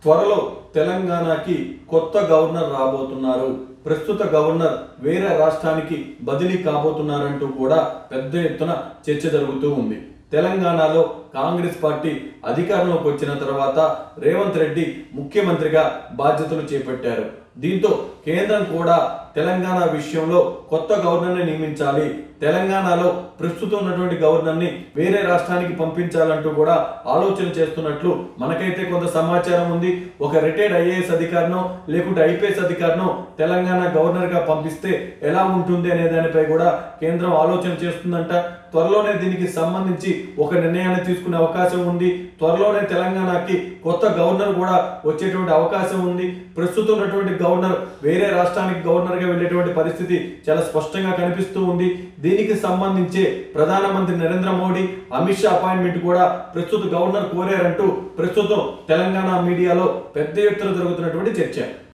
త్వరలో తెలంగాణకి కొత్త గవర్నర్ రాబోతున్నారు. ప్రస్తుత గవర్నర్ వేరే రాష్ట్రానికి బదిలీ కాబోతున్నారంటూ కూడా పెద్ద ఎత్తున చర్చ జరుగుతూ ఉంది. తెలంగాణలో కాంగ్రెస్ పార్టీ అధికారంలోకి వచ్చిన తర్వాత రేవంత్ రెడ్డి ముఖ్యమంత్రిగా బాధ్యతలు చేపట్టారు. దీంతో కేంద్రం కూడా తెలంగాణ విషయంలో కొత్త గవర్నర్ని నియమించాలి, తెలంగాణలో ప్రస్తుతం ఉన్నటువంటి గవర్నర్ని వేరే రాష్ట్రానికి పంపించాలంటూ కూడా ఆలోచన చేస్తున్నట్లు మనకైతే కొంత సమాచారం ఉంది. ఒక రిటైర్డ్ ఐఏఎస్ అధికారినో లేకుంటే ఐపీఎస్ అధికారినో తెలంగాణ గవర్నర్గా పంపిస్తే ఎలా ఉంటుంది అనే దానిపై కూడా కేంద్రం ఆలోచన చేస్తుందంట. త్వరలోనే దీనికి సంబంధించి ఒక నిర్ణయాన్ని తీసుకునే అవకాశం ఉంది. త్వరలోనే తెలంగాణకి కొత్త గవర్నర్ కూడా వచ్చేటువంటి అవకాశం ఉంది. ప్రస్తుతం ఉన్నటువంటి గవర్నర్ వేరే రాష్ట్రానికి గవర్నర్గా వెళ్ళేటువంటి పరిస్థితి చాలా స్పష్టంగా కనిపిస్తూ ఉంది. దీనికి సంబంధించి ప్రధానమంత్రి నరేంద్ర మోడీ, అమిత్ షా అపాయింట్మెంట్ కూడా ప్రస్తుత గవర్నర్ కోరారంటూ ప్రస్తుతం తెలంగాణ మీడియాలో పెద్ద ఎత్తున జరుగుతున్నటువంటి చర్చ.